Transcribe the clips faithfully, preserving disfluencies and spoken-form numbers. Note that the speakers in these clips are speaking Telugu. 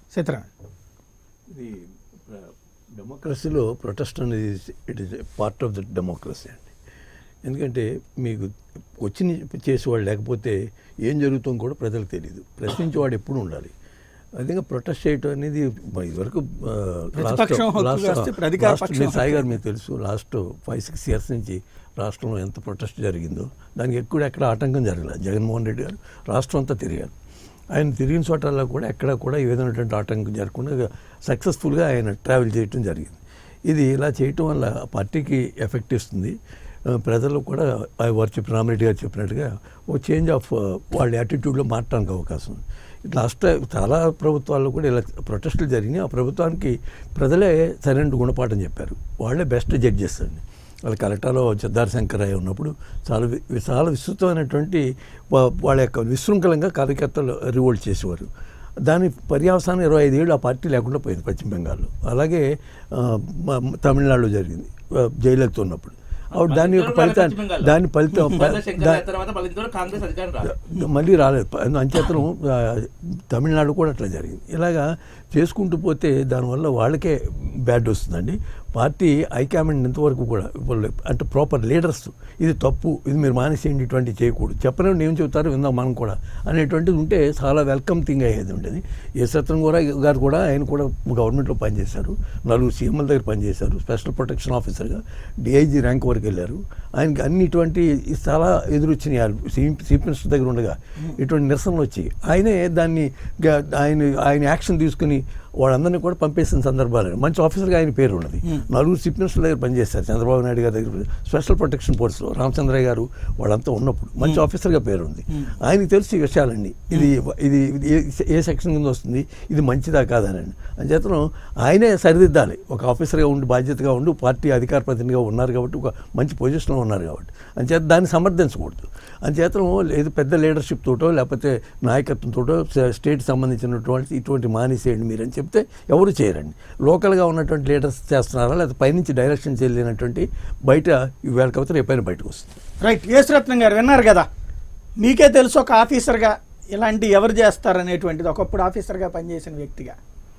సీతారాం, ఇది డెమోక్రసీలో ప్రొటెస్ట్ అనేది it is part of the democracy అండి. ఎందుకంటే మీకు వచ్చి చేసేవాడు లేకపోతే ఏం జరుగుతుందో కూడా ప్రజలకు తెలియదు. ప్రశ్నించేవాడు ఎప్పుడు ఉండాలి. అదేవిధంగా ప్రొటెస్ట్ చేయటం అనేది ఇదివరకు సాయి గారు మీకు తెలుసు, లాస్ట్ ఫైవ్ సిక్స్ ఇయర్స్ నుంచి రాష్ట్రంలో ఎంత ప్రొటెస్ట్ జరిగిందో దానికి ఎక్కువ ఎక్కడ ఆటంకం జరగలేదు. జగన్మోహన్ రెడ్డి గారు రాష్ట్రం అంతా తిరిగారు. ఆయన తిరిగిన చోటల్లో కూడా ఎక్కడ కూడా ఏ విధమైనటువంటి ఆటంకం జరగకుండా సక్సెస్ఫుల్గా ఆయన ట్రావెల్ చేయటం జరిగింది. ఇది ఇలా చేయటం వల్ల పార్టీకి ఎఫెక్ట్ ఇస్తుంది. ప్రజలు కూడా వారు చెప్పిన రామిరెడ్డి గారు చెప్పినట్టుగా ఓ చేంజ్ ఆఫ్ వాళ్ళ యాటిట్యూడ్లో మారడానికి అవకాశం ఉంది. లాస్ట్ చాలా ప్రభుత్వాల్లో కూడా ఇలా ప్రొటెస్టులు జరిగినాయి. ఆ ప్రభుత్వానికి ప్రజలే సరైన గుణపాఠం చెప్పారు. వాళ్ళే బెస్ట్ జడ్జెస్ అండి. వాళ్ళ కలెక్టర్లో సిద్ధార్థ శంకరయ్య ఉన్నప్పుడు చాలా చాలా విస్తృతమైనటువంటి వాళ్ళ యొక్క విశృంఖలంగా కార్యకర్తలు రివోల్ట్ చేసేవారు. దాని పర్యావసానం ఇరవై ఐదేళ్ళు ఆ పార్టీ లేకుండా పోయింది పశ్చిమ బెంగాల్లో. అలాగే తమిళనాడులో జరిగింది జయలలిత ఉన్నప్పుడు. ఆవిడ దాని యొక్క ఫలితాన్ని దాని ఫలితం మళ్ళీ రాలేదు. అంచేతనం తమిళనాడు కూడా అట్లా జరిగింది. ఇలాగా చేసుకుంటూ పోతే దానివల్ల వాళ్ళకే బ్యాడ్ వస్తుందండి. పార్టీ హైకమాండ్ ఇంతవరకు కూడా అంటే ప్రాపర్ లీడర్స్ ఇది తప్పు, ఇది మీరు మానేసేయండి, ఇటువంటి చేయకూడదు, చెప్పలేము ఏం చెబుతారు విందాం మనం కూడా అనేటువంటిది ఉంటే చాలా వెల్కమ్ థింగ్ అయ్యేది ఉండేది. యశ్వత్థన్ కూడా గారు కూడా ఆయన కూడా గవర్నమెంట్లో పనిచేశారు, నలుగురు సీఎంల దగ్గర పనిచేశారు, స్పెషల్ ప్రొటెక్షన్ ఆఫీసర్గా డిఐజీ ర్యాంక్ వరకు వెళ్ళారు. ఆయనకి అన్ని ఇటువంటి చాలా ఎదురొచ్చినాయి. చీఫ్ మినిస్టర్ దగ్గర ఉండగా ఇటువంటి నిరసనలు వచ్చి ఆయనే దాన్ని ఆయన ఆయన యాక్షన్ తీసుకుని వాళ్ళందరినీ కూడా పంపేసిన సందర్భాలు. మంచి ఆఫీసర్గా ఆయన పేరు ఉన్నది. నలుగురు చీఫ్ మినిస్టర్ దగ్గర పనిచేస్తారు. చంద్రబాబు నాయుడు గారి దగ్గర స్పెషల్ ప్రొటెక్షన్ ఫోర్స్లో రామచంద్రయ్య గారు వాళ్ళంతా ఉన్నప్పుడు మంచి ఆఫీసర్గా పేరు ఉంది. ఆయనకి తెలిసి ఈ విషయాలండి. ఇది ఇది ఏ సెక్షన్ కింద వస్తుంది, ఇది మంచిదా కాదనండి. అంచేతను ఆయనే సరిదిద్దాలి. ఒక ఆఫీసర్గా ఉండి బాధ్యతగా ఉండి పార్టీ అధికార ప్రతినిధిగా ఉన్నారు కాబట్టి, ఒక మంచి పొజిషన్లో ఉన్నారు కాబట్టి అంచేత దాన్ని సమర్థించకూడదు. అంచేతను లేదు పెద్ద లీడర్షిప్ తోటో లేకపోతే నాయకత్వంతోటో స్టేట్ సంబంధించినటువంటి ఇటువంటి మానేసేయండి మీరని చెప్తే ఎవరు చేయరండి. లోకల్గా ఉన్నటువంటి లీడర్స్ చేస్తున్నారా లేదా పైనుంచి డైరెక్షన్ చేయలేనటువంటి బయట ఇవాళ కవిత రేపైనా బయటకు వస్తుంది. రైట్. యేసురత్నం గారు విన్నారు కదా, మీకే తెలుసు ఒక ఆఫీసర్గా ఇలాంటి ఎవరు చేస్తారనేటువంటిది, ఒకప్పుడు ఆఫీసర్గా పనిచేసిన వ్యక్తిగా.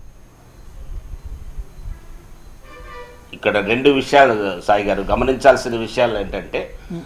ఇక్కడ రెండు విషయాలు సాయి గారు గమనించాల్సిన విషయాలు ఏంటంటే,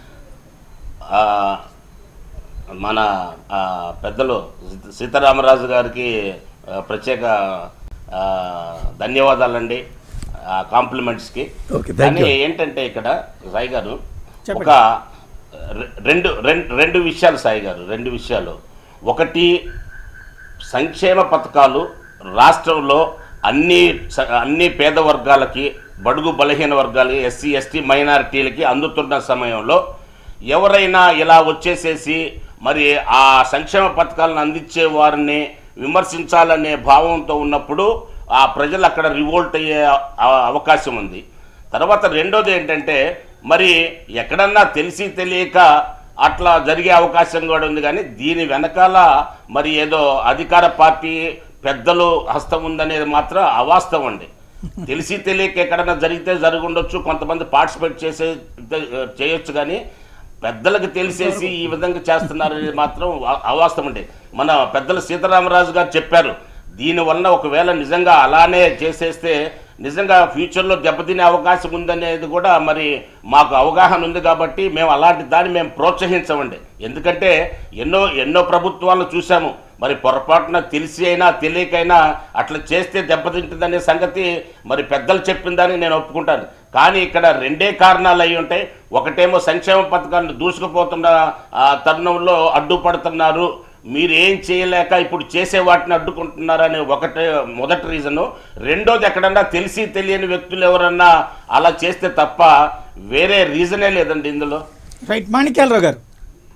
మన పెద్దలు సీతారామరాజు గారికి ప్రత్యేక ధన్యవాదాలండి కాంప్లిమెంట్స్కి. కానీ ఏంటంటే ఇక్కడ సాయి గారు ఒక రెండు రెండు విషయాలు సాయి గారు రెండు విషయాలు ఒకటి, సంక్షేమ పథకాలు రాష్ట్రంలో అన్ని అన్ని పేద వర్గాలకి, బడుగు బలహీన వర్గాలకి, ఎస్సీ ఎస్టీ మైనారిటీలకి అందుతున్న సమయంలో ఎవరైనా ఇలా వచ్చేసేసి మరి ఆ సంక్షేమ పథకాలను అందించే వారిని విమర్శించాలనే భావంతో ఉన్నప్పుడు ఆ ప్రజలు అక్కడ రివోల్ట్ అయ్యే అవకాశం ఉంది. తర్వాత రెండోది ఏంటంటే, మరి ఎక్కడన్నా తెలిసి తెలియక అట్లా జరిగే అవకాశం కూడా ఉంది. కానీ దీని వెనకాల మరి ఏదో అధికార పార్టీ పెద్దలు హస్తం ఉందనేది మాత్రం అవాస్తవం అండి. తెలిసి తెలియక ఎక్కడన్నా జరిగితే జరుగుండొచ్చు, కొంతమంది పార్టిసిపేట్ చేసే చేయొచ్చు, కానీ పెద్దలకు తెలిసేసి ఈ విధంగా చేస్తున్నారనేది మాత్రం అవాస్తవం అండి. మన పెద్దలు సీతారామరాజు గారు చెప్పారు, దీనివల్ల ఒకవేళ నిజంగా అలానే చేసేస్తే నిజంగా ఫ్యూచర్లో దెబ్బతినే అవకాశం ఉందనేది కూడా మరి మాకు అవగాహన ఉంది. కాబట్టి మేము అలాంటి దాన్ని మేము ప్రోత్సహించమండి. ఎందుకంటే ఎన్నో ఎన్నో ప్రభుత్వాలను చూసాము, మరి పొరపాటున తెలిసి అయినా తెలియకైనా అట్లా చేస్తే దెబ్బతింటుందనే సంగతి మరి పెద్దలు చెప్పిన దాన్ని నేను ఒప్పుకుంటాను. కానీ ఇక్కడ రెండే కారణాలు అయి ఉంటాయి. ఒకటేమో సంక్షేమ పథకాలను దూసుకుపోతున్న తరుణంలో అడ్డుపడుతున్నారు, మీరు ఏం చేయలేక ఇప్పుడు చేసే వాటిని అడ్డుకుంటున్నారనే ఒకటే మొదటి రీజను. రెండోది, ఎక్కడన్నా తెలిసి తెలియని వ్యక్తులు ఎవరన్నా అలా చేస్తే తప్ప వేరే రీజనే లేదండి ఇందులో. రైట్. మాణిక్యాలరావు గారు,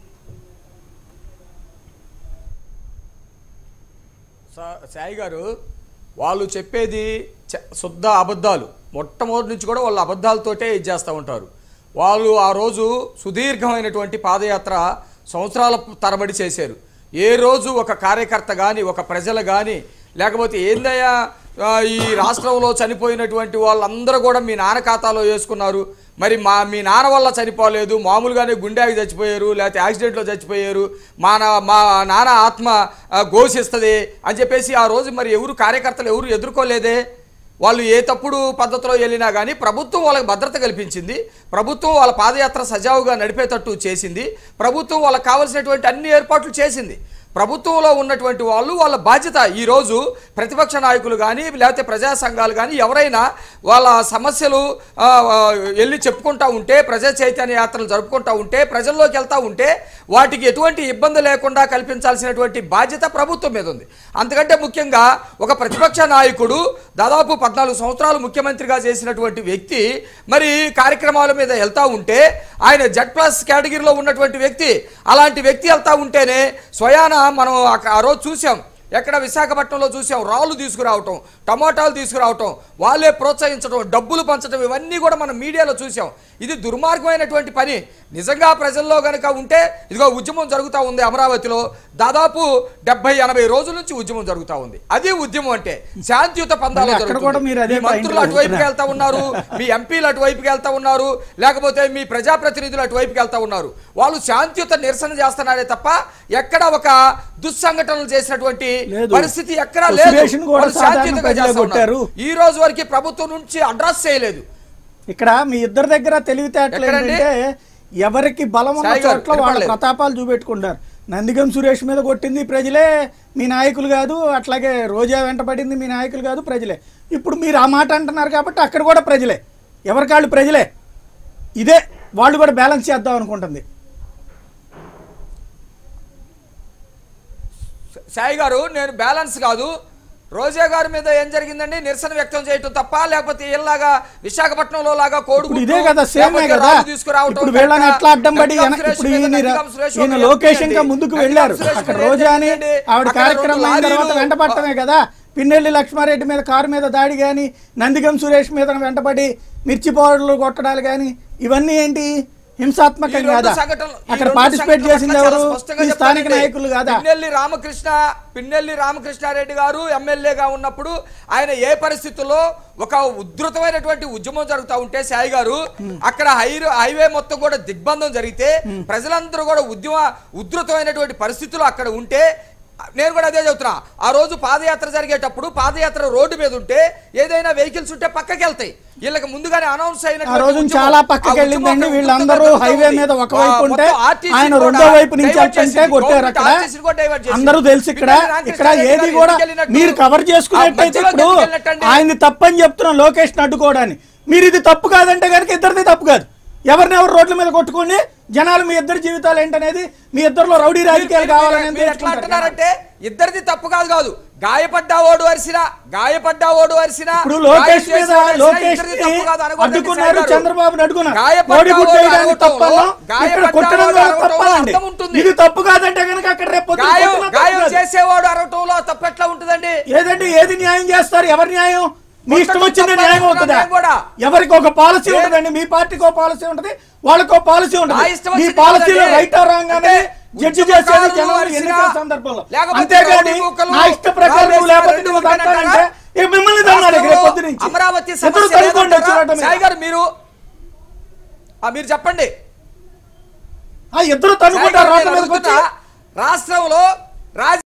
సాయి గారు వాళ్ళు చెప్పేది శుద్ధ అబద్ధాలు. మొట్టమొదటి నుంచి కూడా వాళ్ళు అబద్ధాలతోటే ఇది చేస్తూ ఉంటారు. వాళ్ళు ఆ రోజు సుదీర్ఘమైనటువంటి పాదయాత్ర సంవత్సరాల తరబడి చేశారు. ఏ రోజు ఒక కార్యకర్త కానీ ఒక ప్రజలు కానీ లేకపోతే ఏందయ్యా ఈ రాష్ట్రంలో చనిపోయినటువంటి వాళ్ళందరూ కూడా మీ నాన్న ఖాతాలో వేసుకున్నారు, మరి మా మీ నాన్న వల్ల చనిపోలేదు, మామూలుగానే గుండెకి చచ్చిపోయారు, లేకపోతే యాక్సిడెంట్లో చచ్చిపోయారు, మా నా మా నాన్న ఆత్మ ఘోషిస్తుంది అని చెప్పేసి ఆ రోజు మరి ఎవరు కార్యకర్తలు ఎవరు ఎదుర్కోలేదే. వాళ్ళు ఏ తప్పుడు పద్ధతిలో వెళ్ళినా కానీ ప్రభుత్వం వాళ్ళకి భద్రత కల్పించింది, ప్రభుత్వం వాళ్ళ పాదయాత్ర సజావుగా నడిపేటట్టు చేసింది, ప్రభుత్వం వాళ్ళకి కావాల్సినటువంటి అన్ని ఏర్పాట్లు చేసింది. ప్రభుత్వంలో ఉన్నటువంటి వాళ్ళు వాళ్ళ బాధ్యత. ఈరోజు ప్రతిపక్ష నాయకులు కానీ లేకపోతే ప్రజా సంఘాలు కానీ ఎవరైనా వాళ్ళ సమస్యలు వెళ్ళి చెప్పుకుంటూ ఉంటే, ప్రజా చైతన్య యాత్రలు జరుపుకుంటూ ఉంటే, ప్రజల్లోకి వెళ్తూ ఉంటే వాటికి ఎటువంటి ఇబ్బంది లేకుండా కల్పించాల్సినటువంటి బాధ్యత ప్రభుత్వం మీద ఉంది. అంతకంటే ముఖ్యంగా ఒక ప్రతిపక్ష నాయకుడు దాదాపు పద్నాలుగు సంవత్సరాలు ముఖ్యమంత్రిగా చేసినటువంటి వ్యక్తి మరి కార్యక్రమాల మీద వెళ్తూ ఉంటే, ఆయన జెడ్ ప్లస్ కేటగిరీలో ఉన్నటువంటి వ్యక్తి, అలాంటి వ్యక్తి వెళ్తూ ఉంటేనే స్వయాన మనం ఆ రోజు చూసాం, ఎక్కడ విశాఖపట్నంలో చూసాం, రాళ్ళు తీసుకురావటం, టమాటాలు తీసుకురావటం, వాళ్ళే ప్రోత్సహించడం, డబ్బులు పంచడం, ఇవన్నీ కూడా మనం మీడియాలో చూసాం. ఇది దుర్మార్గమైనటువంటి పని. నిజంగా ప్రజల్లో కనుక ఉంటే ఇదిగో ఉద్యమం జరుగుతూ ఉంది అమరావతిలో, దాదాపు డెబ్బై ఎనభై రోజుల నుంచి ఉద్యమం జరుగుతూ ఉంది. అది ఉద్యమం అంటే శాంతియుత పందాలు జరుగుతుంది. మీ మంత్రులు అటువైపుకి వెళ్తా ఉన్నారు, మీ ఎంపీలు అటువైపుకి వెళ్తా ఉన్నారు, లేకపోతే మీ ప్రజాప్రతినిధులు అటువైపుకి వెళ్తా ఉన్నారు. వాళ్ళు శాంతియుత నిరసన చేస్తున్నారే తప్ప ఎక్కడ ఒక దుస్సంఘటనలు చేసినటువంటి పరిస్థితి ఎక్కడా లేదు. శాంతియుతంగా చేస్తారు. ఈ రోజు వరకు ప్రభుత్వం నుంచి అడ్రస్ చేయలేదు. ఇక్కడ మీ ఇద్దరి దగ్గర తెలివితేటలు ఏంటంటే ఎవరికి బలం ఉన్న చోట్ల వాళ్ళ ప్రతాపాలు చూపెట్టుకుంటారు. నందిగం సురేష్ మీద కొట్టింది ప్రజలే, మీ నాయకులు కాదు. అట్లాగే రోజా వెంటబడింది మీ నాయకులు కాదు, ప్రజలే. ఇప్పుడు మీరు ఆ మాట అంటున్నారు కాబట్టి అక్కడ కూడా ప్రజలే, ఎవరికాళ్ళు ప్రజలే. ఇదే వాళ్ళు కూడా బ్యాలెన్స్ చేద్దాం అనుకుంటుంది. సాయి గారు, నేను బ్యాలెన్స్ కాదు, రోజా గారి మీద ఏం జరిగిందండి నిరసన వ్యక్తం చేయటం తప్ప, లేకపోతే ఇలాగా విశాఖపట్నంలో లాగా కోడుగుడ్డు ఇదే కదా సేమే కదా. ఇప్పుడు వీళ్ళని ఎట్లా అడ్డం పడి ఇప్పుడు ఈయన లోకేష్ ఇంకా ముందుకు వెళ్ళారు, అక్కడ రోజా అని ఆవిడ కార్యక్రమం అయిన తర్వాత వెంటపడటమే కదా. పిన్నెల్లి లక్ష్మారెడ్డి మీద కారు మీద దాడి కానీ, నందిగం సురేష్ మీద వెంటపడి మిర్చి పౌడర్లు కొట్టడాలు కానీ, ఇవన్నీ ఏంటి హింసాత్మకం కాదా? అక్కడ పార్టిసిపేట్ చేసింది ఎవరు? స్థానిక నాయకులు కాదా? పిన్నెల్లి రామకృష్ణ పిన్నెల్లి రామకృష్ణారెడ్డి గారు ఎమ్మెల్యేగా ఉన్నప్పుడు ఆయన ఏ పరిస్థితుల్లో ఒక ఉధృతమైనటువంటి ఉద్యమం జరుగుతూ ఉంటే సాయి గారు, అక్కడ హైవే మొత్తం కూడా దిగ్బంధం జరిగితే ప్రజలందరూ కూడా ఉద్యమ ఉధృతమైనటువంటి పరిస్థితులు అక్కడ ఉంటే, నేను కూడా అదే చెబుతున్నా, ఆ రోజు పాదయాత్ర జరిగేటప్పుడు పాదయాత్ర రోడ్డు మీద ఉంటే ఏదైనా వెహికల్స్ ఉంటే పక్కకి వెళ్తాయి. వీళ్ళకి ముందుగానే అనౌన్స్ అయిన చాలా పక్కకి వెళ్ళిందండి. వీళ్ళందరూ హైవే మీద ఒకవైపు ఉంటే ఆయన రెండో వైపు నుంచి వెళ్తుంటే కొట్టారు. అక్కడ అందరూ తెలుసు. ఇక్కడ ఇక్కడ ఏది కూడా మీరు కవర్ చేసుకున్నట్టయితే ఇప్పుడు ఆయన్ని తప్పని చెప్తున్నాం లోకేష్ అడ్డుకోవడానికి. మీరు ఇది తప్పు కాదంటే కనుక ఇద్దరిది తప్పు కాదు. ఎవరినెవరు రోడ్ల మీద కొట్టుకోండి, జనాలు మీ ఇద్దరు జీవితాలు ఏంటనేది, మీ ఇద్దరులో రౌడీ రాజకీయాలు కావాలనేది ఎట్లా అంటున్నారంటే ఇద్దరిది తప్పు కాదు కాదు గాయపడ్డా ఓడు అరిసినా గాయపడ్డా ఓడు అరిసినా ఇప్పుడు లోకేష్ మీద లోకేష్ అడ్డుకున్నారు, చంద్రబాబుని అడ్డుకున్నారు. ఇది తప్పు కాదంటే కనుక అక్కడ రేపు గాయం చేసేవాడు అరవటంలో తప్పు ఎట్లా ఉంటుందండి? ఏదంటే ఏది న్యాయం చేస్తారు? ఎవరి న్యాయం? మీ ఇష్టం వచ్చింది న్యాయం అవుతుందా? ఎవరికి ఒక పాలసీ ఉంటుందండి. మీ పార్టీకి ఒక పాలసీ ఉంటుంది, వాళ్ళకో పాలసీ ఉంటుంది. మీ పాలసీలో రైట్ రాంగ్ అనేది జడ్జి చేసేది జనవరి ఎన్నికల సందర్భంలో. అంతేగాని నా ఇష్ట ప్రకారం లేకపోతే నువ్వు అంటానంటే మిమ్మల్ని తన్నాడు రేపు పొద్దు నుంచి. అమరావతి మీరు మీరు చెప్పండి. ఇద్దరు తనుకుంటారు రాష్ట్రంలో. రాష్ట్రంలో రాజ